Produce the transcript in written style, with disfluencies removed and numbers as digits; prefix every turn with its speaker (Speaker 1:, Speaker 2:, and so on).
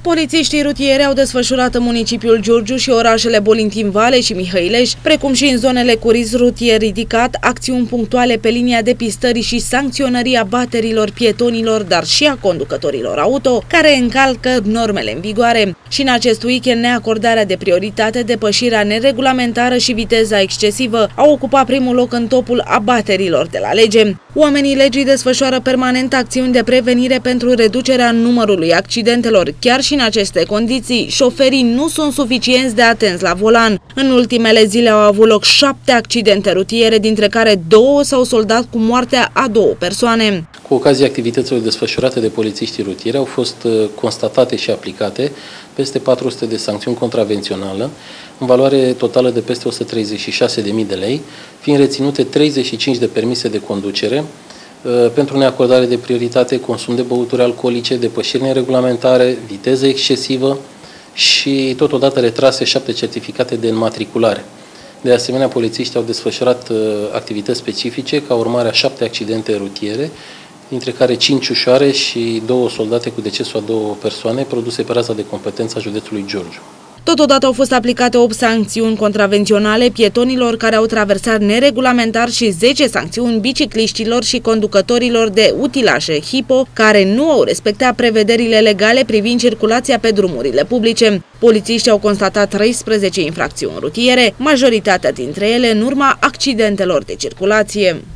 Speaker 1: Polițiștii rutieri au desfășurat în municipiul Giurgiu și orașele Bolintin Vale și Mihăileș, precum și în zonele cu risc rutier ridicat, acțiuni punctuale pe linia depistării și sancționării abaterilor pietonilor, dar și a conducătorilor auto, care încalcă normele în vigoare. Și în acest weekend, neacordarea de prioritate, depășirea neregulamentară și viteza excesivă au ocupat primul loc în topul abaterilor de la lege. Oamenii legii desfășoară permanent acțiuni de prevenire pentru reducerea numărului accidentelor. Chiar și în aceste condiții, șoferii nu sunt suficienți de atenți la volan. În ultimele zile au avut loc 7 accidente rutiere, dintre care 2 s-au soldat cu moartea a 2 persoane.
Speaker 2: Cu ocazia activităților desfășurate de polițiștii rutieri au fost constatate și aplicate peste 400 de sancțiuni contravenționale, în valoare totală de peste 136.000 de lei, fiind reținute 35 de permise de conducere pentru neacordare de prioritate, consum de băuturi alcoolice, depășiri neregulamentare, viteză excesivă și totodată retrase 7 certificate de înmatriculare. De asemenea, polițiștii au desfășurat activități specifice ca urmare a 7 accidente rutiere, dintre care 5 ușoare și 2 soldate cu decesul a 2 persoane, produse pe raza de competență a județului Giurgiu.
Speaker 1: Totodată au fost aplicate 8 sancțiuni contravenționale pietonilor care au traversat neregulamentar și 10 sancțiuni bicicliștilor și conducătorilor de utilaje HIPO care nu au respectat prevederile legale privind circulația pe drumurile publice. Polițiștii au constatat 13 infracțiuni rutiere, majoritatea dintre ele în urma accidentelor de circulație.